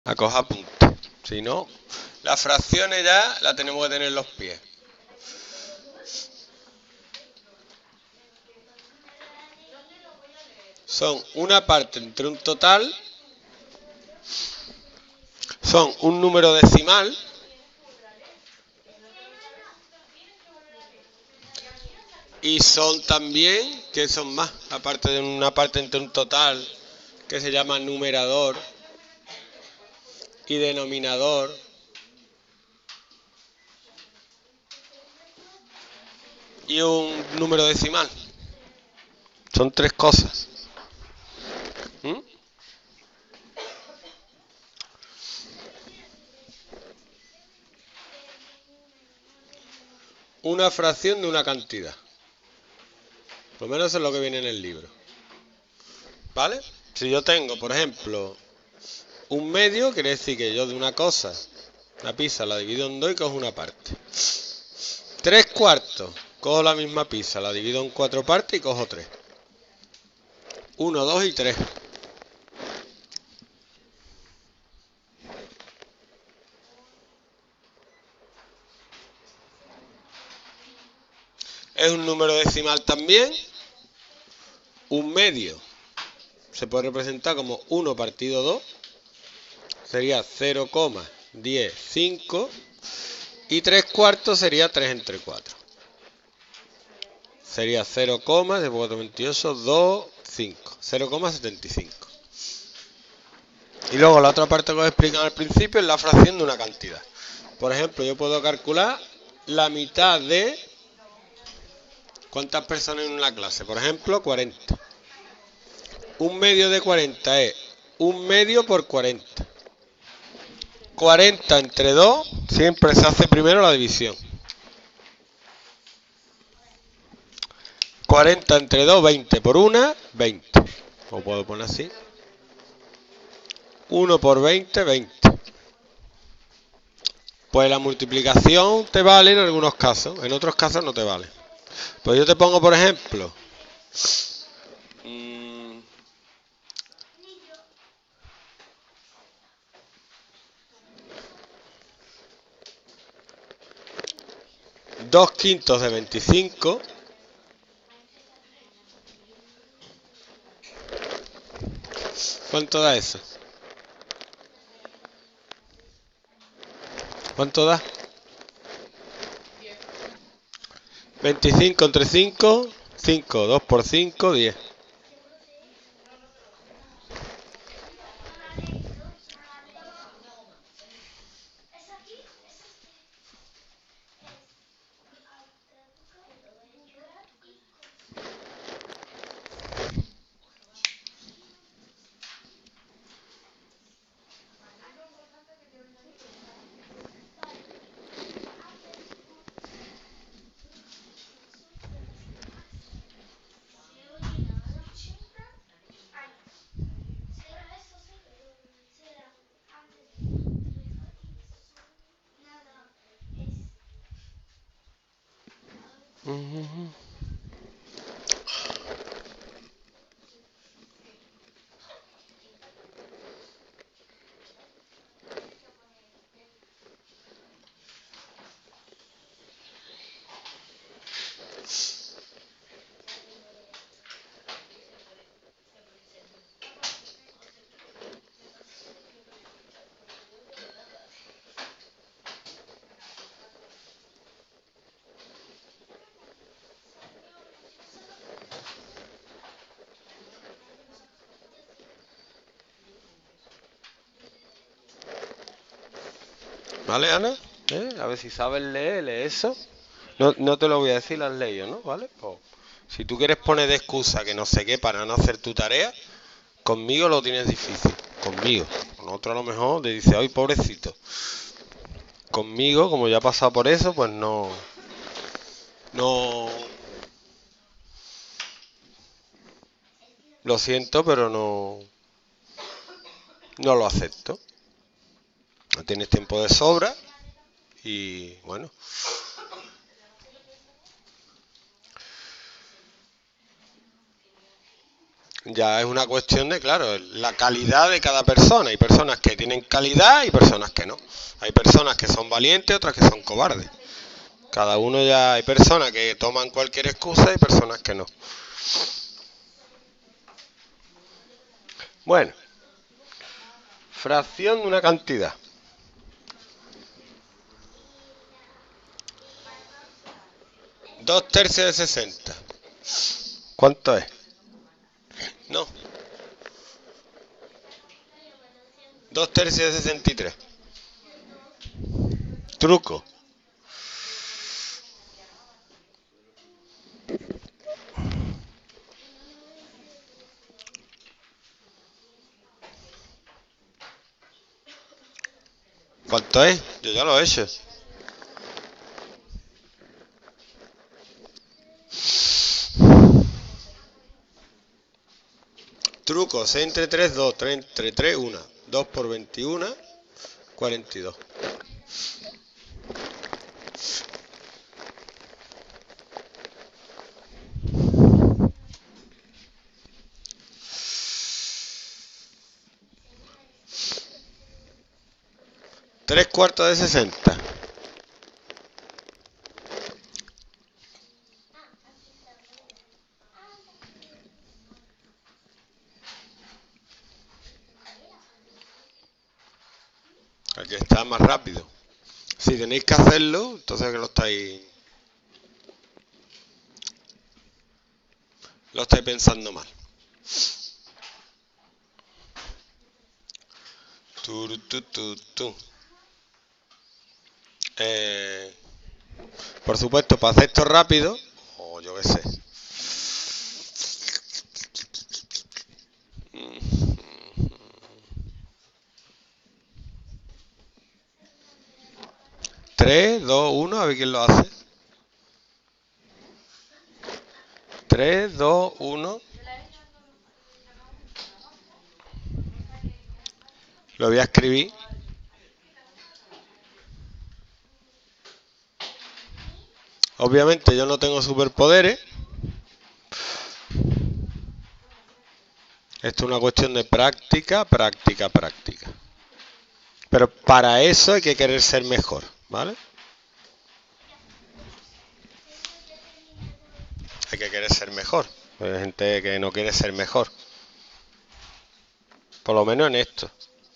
a coger apunte. Si no, las fracciones ya las tenemos que tener en los pies. Son una parte entre un total, son un número decimal y son también, que son más, aparte de una parte entre un total que se llama numerador y denominador, y un número decimal. Son tres cosas. ¿Mm? Una fracción de una cantidad. Por lo menos eso es lo que viene en el libro. ¿Vale? Si yo tengo, por ejemplo, un medio, quiere decir que yo de una cosa, la pizza la divido en dos y cojo una parte. 3/4, cojo la misma pizza, la divido en 4 partes y cojo 3. 1, 2 y 3. Es un número decimal también. Un medio se puede representar como 1 partido 2. Sería 0,105. Y 3/4 sería 3 entre 4. Sería 0,28, 2, 5. 0,75. Y luego la otra parte que os he explicado al principio es la fracción de una cantidad. Por ejemplo, yo puedo calcular la mitad de cuántas personas en una clase. Por ejemplo, 40. Un medio de 40 es un medio por 40. 40 entre 2, siempre se hace primero la división. 40 entre 2, 20 por 1, 20. O puedo poner así. 1 por 20, 20. Pues la multiplicación te vale en algunos casos, en otros casos no te vale. Pues yo te pongo, por ejemplo, 2/5 de 25. ¿Cuánto da eso? ¿Cuánto da? 25 entre 5, 5, 2 por 5, 10. ¿Vale, Ana? A ver si sabes leer, lee eso. No te lo voy a decir, lo has leído, ¿no? ¿Vale? Pues, si tú quieres poner de excusa que no sé qué para no hacer tu tarea, conmigo lo tienes difícil. Conmigo. Con otro a lo mejor te dice, ay, pobrecito. Conmigo, como ya he pasado por eso, pues no... Lo siento, pero no lo acepto. No tienes tiempo de sobra y bueno. Ya es una cuestión de, claro, la calidad de cada persona. Hay personas que tienen calidad y personas que no. Hay personas que son valientes, otras que son cobardes. Cada uno ya, hay personas que toman cualquier excusa y personas que no. Bueno, fracción de una cantidad. Dos tercios de 60. ¿Cuánto es? No. Dos tercios de 63. Truco. ¿Cuánto es? Yo ya lo he hecho. Truco. 6 entre 3, 2. 3 entre 3, 1. 2 por 21, 42. Tres cuartos de 60. Aquí está más rápido. Si tenéis que hacerlo, entonces que lo estáis pensando mal. Por supuesto, para hacer esto rápido, o yo qué sé. Tres, dos, uno, a ver quién lo hace. 3, 2, 1. Lo voy a escribir. Obviamente yo no tengo superpoderes. Esto es una cuestión de práctica, práctica, práctica. Pero para eso hay que querer ser mejor, ¿vale? Hay que querer ser mejor. Hay gente que no quiere ser mejor. Por lo menos en esto.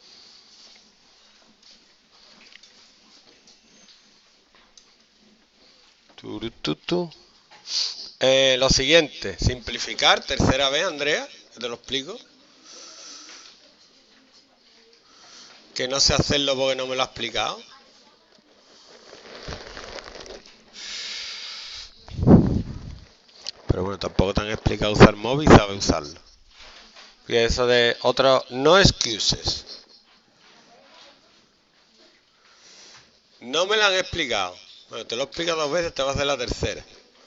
Lo siguiente, simplificar, tercera vez, Andrea, te lo explico. Que no sé hacerlo porque no me lo ha explicado. Pero bueno, tampoco te han explicado usar móvil y sabe usarlo. Y eso de otro, no excuses. No me lo han explicado. Bueno, te lo he explicado 2 veces, te va a hacer la tercera.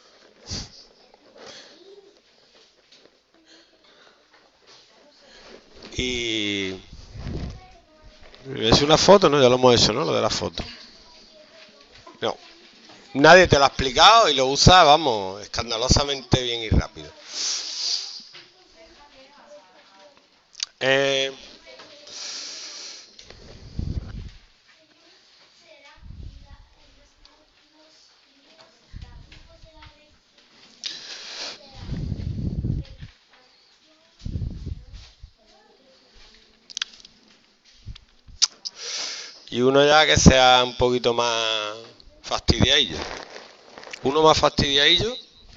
Y es una foto, ¿no? Ya lo hemos hecho, ¿no? Lo de la foto. No. Nadie te lo ha explicado y lo usa, vamos, escandalosamente bien y rápido. Eh, y uno ya que sea un poquito más fastidiadillo. Uno más fastidiadillo.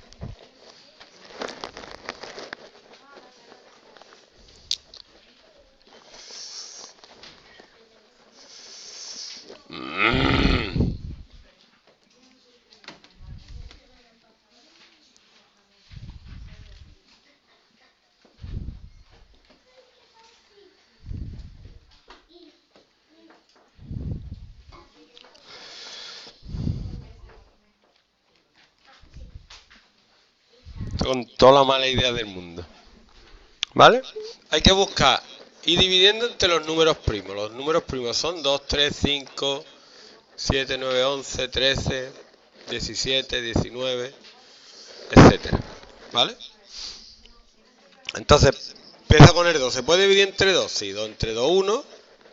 Con toda la mala idea del mundo. ¿Vale? Hay que buscar y dividiendo entre los números primos. Los números primos son 2, 3, 5, 7, 9, 11, 13, 17, 19, etcétera. ¿Vale? Entonces, empieza con el 2. ¿Se puede dividir entre 2? Sí, 2 entre 2, 1.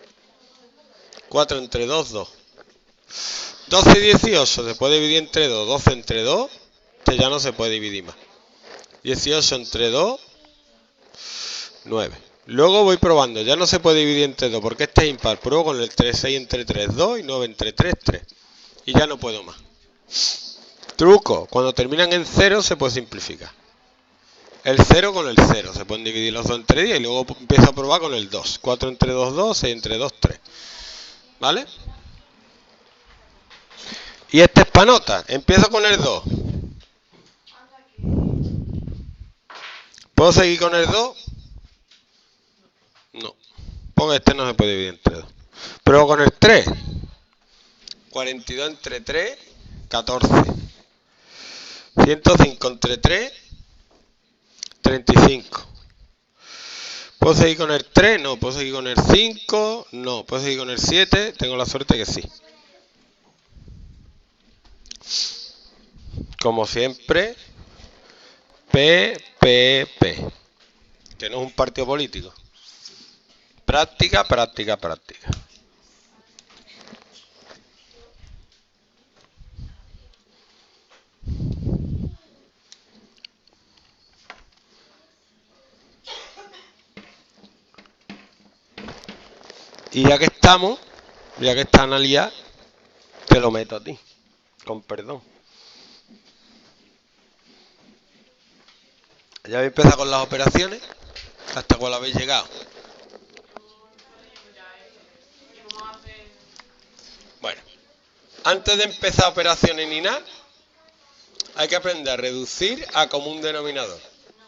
4 entre 2, 2. 12 y 18 se puede dividir entre 2. 12 entre 2, que ya no se puede dividir más. 18 entre 2, 9. Luego voy probando, ya no se puede dividir entre 2 porque este es impar. Pruebo con el 3, 6 entre 3, 2 y 9 entre 3, 3. Y ya no puedo más. Truco, cuando terminan en 0 se puede simplificar. El 0 con el 0, se pueden dividir los 2 entre 10 y luego empiezo a probar con el 2. 4 entre 2, 2, 6 entre 2, 3. ¿Vale? Y este es para nota. Empiezo con el 2. ¿Puedo seguir con el 2? No. Porque este no se puede dividir entre 2. Pruebo con el 3. 42 entre 3, 14. 105 entre 3, 35. ¿Puedo seguir con el 3? No. ¿Puedo seguir con el 5? No. ¿Puedo seguir con el 7? Tengo la suerte que sí. Como siempre, PPP. Que no es un partido político. Práctica, práctica, práctica. Y ya que estamos, ya que están a liar, te lo meto a ti, con perdón. Ya habéis empezado con las operaciones. ¿Hasta cuál habéis llegado? Bueno, antes de empezar operaciones ni nada, hay que aprender a reducir a común denominador.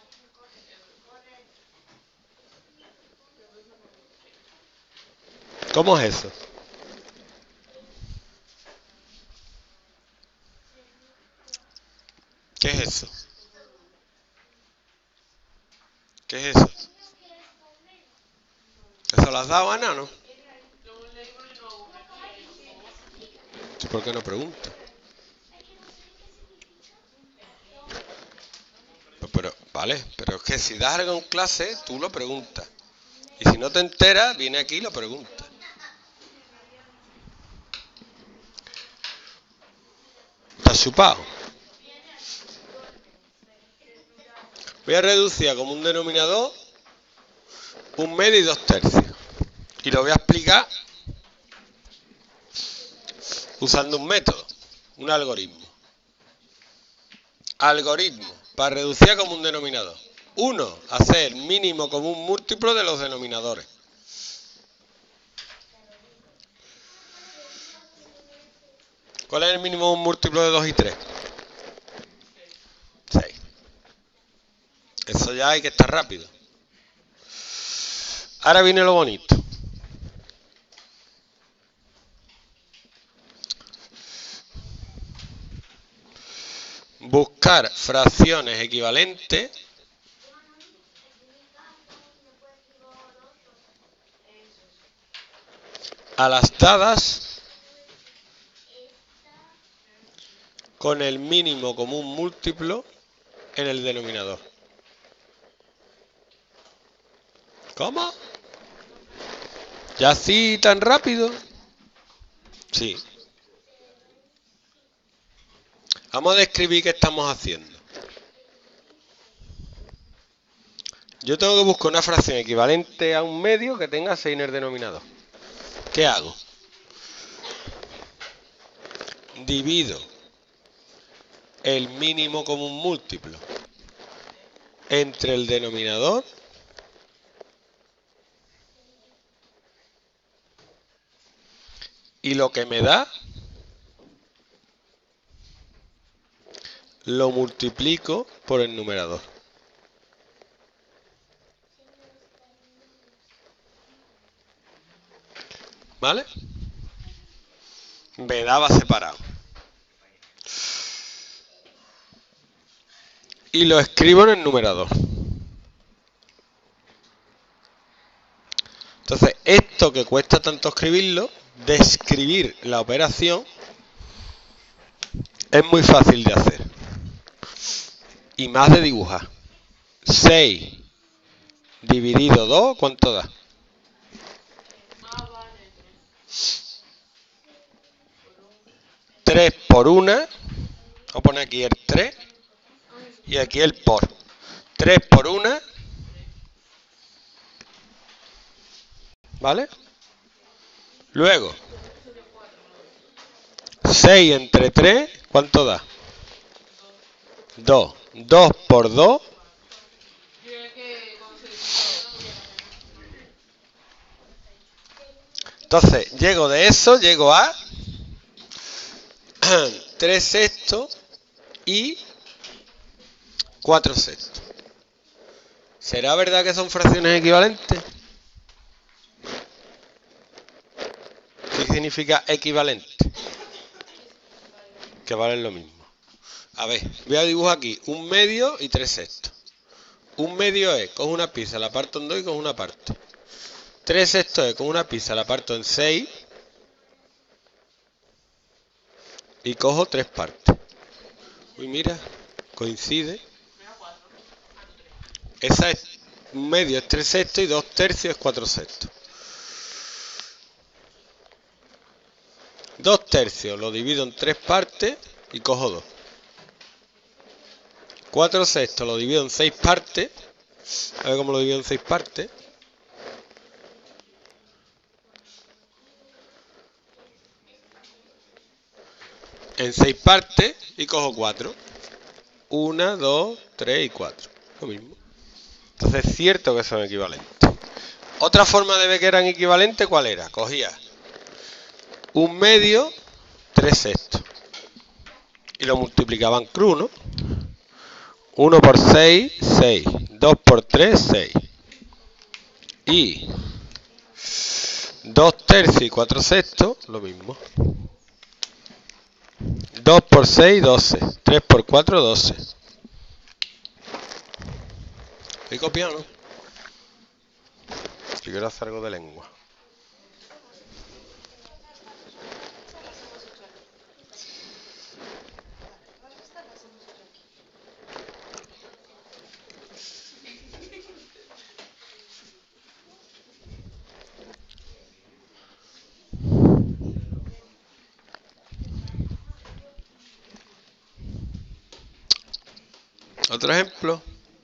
¿Cómo es eso? ¿Qué es eso? ¿Qué es eso? ¿Eso lo has dado, Ana, o no? ¿Por qué no pregunta? Pero, vale, pero es que si das algo en clase, tú lo preguntas. Y si no te enteras, viene aquí y lo preguntas. ¿Estás chupado? Voy a reducir a común denominador 1/2 y 2/3. Y lo voy a explicar usando un método, un algoritmo. Algoritmo para reducir a común denominador. 1. Hacer mínimo común múltiplo de los denominadores. ¿Cuál es el mínimo múltiplo de 2 y 3? 6. Eso ya hay que estar rápido. Ahora viene lo bonito. Buscar fracciones equivalentes a las dadas con el mínimo común múltiplo en el denominador. ¿Cómo? ¿Ya así tan rápido? Sí. Vamos a describir qué estamos haciendo. Yo tengo que buscar una fracción equivalente a 1/2 que tenga 6 en el denominador. ¿Qué hago? Divido el mínimo común múltiplo entre el denominador y lo que me da lo multiplico por el numerador. ¿Vale? Me daba separado. Y lo escribo en el numerador. Entonces, esto que cuesta tanto escribirlo, describir la operación, es muy fácil de hacer. Y más de dibujar. 6 dividido 2, ¿cuánto da? 3 por 1, voy a poner aquí el 3 y aquí el por. 3 por 1, ¿vale? Luego, 6 entre 3, ¿cuánto da? 2. 2 por 2. Entonces, llego a 3 sextos y 4 sextos. ¿Será verdad que son fracciones equivalentes? ¿Qué significa equivalente? Que valen lo mismo. A ver, voy a dibujar aquí un medio y 3 sextos. Un medio es, cojo una pizza, la parto en 2 y cojo una parte. 3 sextos es, cojo una pizza, la parto en 6 y cojo 3 partes. Uy, mira, coincide. Esa es, un medio es 3 sextos y 2 tercios es 4 sextos. 2 tercios lo divido en 3 partes y cojo 2. 4 sextos lo divido en 6 partes. A ver cómo lo divido en 6 partes. En 6 partes y cojo 4. 1, 2, 3 y 4. Lo mismo. Entonces es cierto que son equivalentes. Otra forma de ver que eran equivalentes, ¿cuál era? Cogía un medio, 3 sextos. Y lo multiplicaban cruz, ¿no? 1 por 6, 6. 2 por 3, 6. Y 2 tercios y 4 sextos, lo mismo. 2 por 6, 12. 3 por 4, 12. He copiado, ¿no? Si quiero hacer algo de lengua. Otro ejemplo.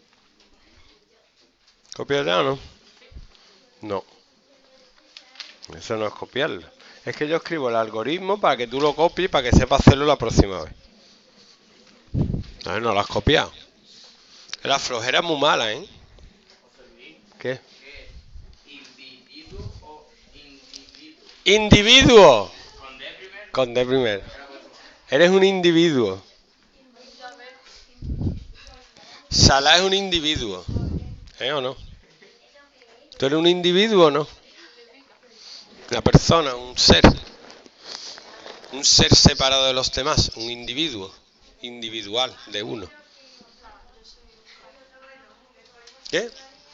¿Copiar ya o no? No. Eso no es copiarlo. Es que yo escribo el algoritmo para que tú lo copies, para que sepas hacerlo la próxima vez. A ver, no lo has copiado. La flojera es muy mala, ¿eh? ¿Qué? Individuo. Con D primero. Eres un individuo. Salah es un individuo. ¿Eh o no? ¿Tú eres un individuo o no? Una persona, un ser. Un ser separado de los demás. Un individuo. Individual, de uno. ¿Qué?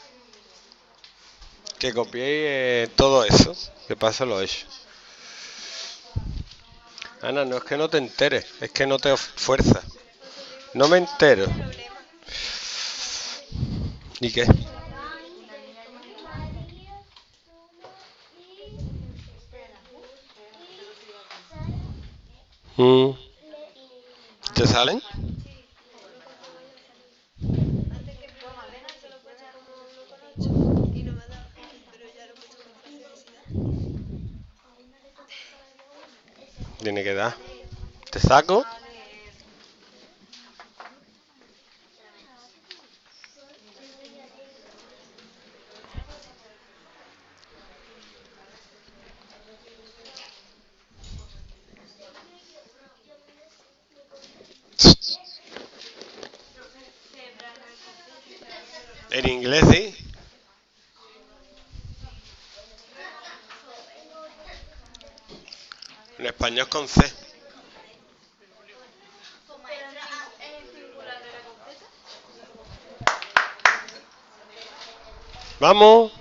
Que copiéis todo eso. Que pasa lo hecho. Ana, no es que no te enteres. Es que no te fuerza. No me entero. ¿Y qué? Mm. ¿Te salen? Tiene que dar. ¿Te saco? En inglés sí. En español con C. Vamos.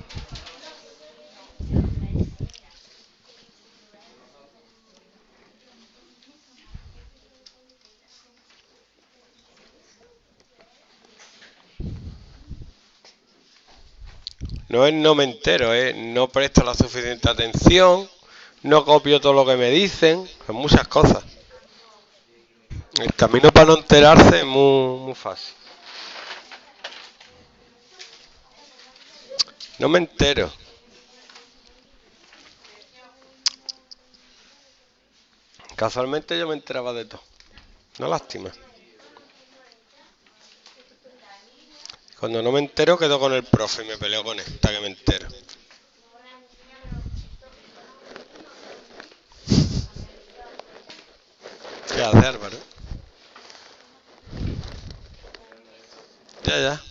No es no me entero, es no presto la suficiente atención, no copio todo lo que me dicen, son muchas cosas. El camino para no enterarse es muy fácil. No me entero. Casualmente yo me enteraba de todo. Una lástima. Cuando no me entero quedo con el profe y me peleo con él hasta que me entero. ¿Qué hace, Álvaro? Ya.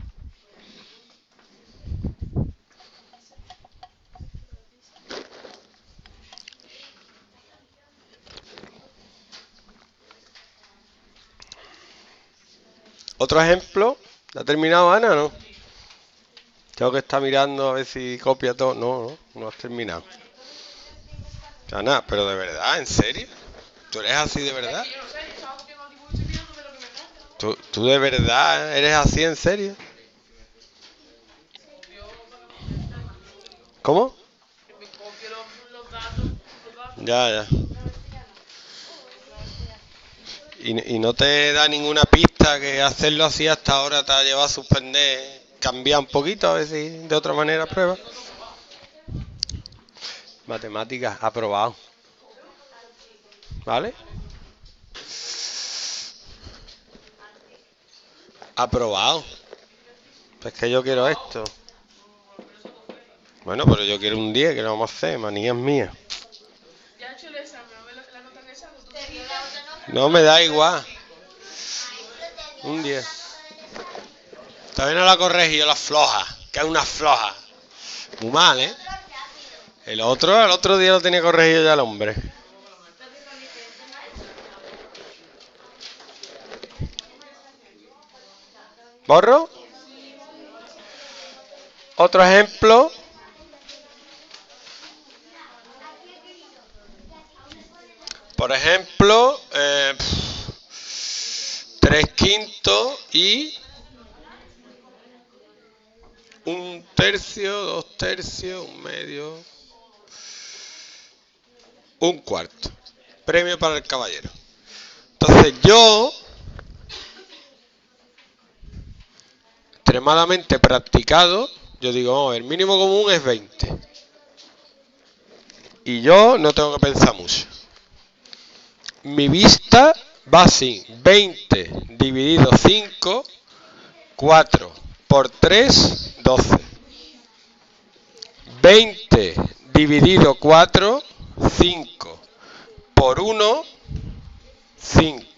Otro ejemplo. ¿La ha terminado Ana, no? Tengo que estar mirando a ver si copia todo. No has terminado. Ana, pero de verdad, ¿en serio? ¿Tú eres así de verdad? ¿Tú de verdad eres así en serio? ¿Cómo? Ya. ¿Y no te da ninguna pista que hacerlo así hasta ahora te ha llevado a suspender, cambiar un poquito, a ver si de otra manera prueba? Matemáticas, aprobado. ¿Vale? Aprobado. Es que yo quiero esto. Bueno, pero yo quiero un 10, que lo vamos a hacer, manías mías. No me da igual. Un 10. Todavía no la ha corregido la floja, que es una floja. Muy mal, ¿eh? El otro día lo tenía corregido ya el hombre. ¿Borro? Otro ejemplo. Por ejemplo, 3/5 y 1/3, 2/3, 1/2, 1/4. Premio para el caballero. Entonces yo, extremadamente practicado, yo digo, el mínimo común es 20. Y yo no tengo que pensar mucho. Mi vista va así, 20 dividido 5, 4 por 3, 12. 20 dividido 4, 5 por 1, 5.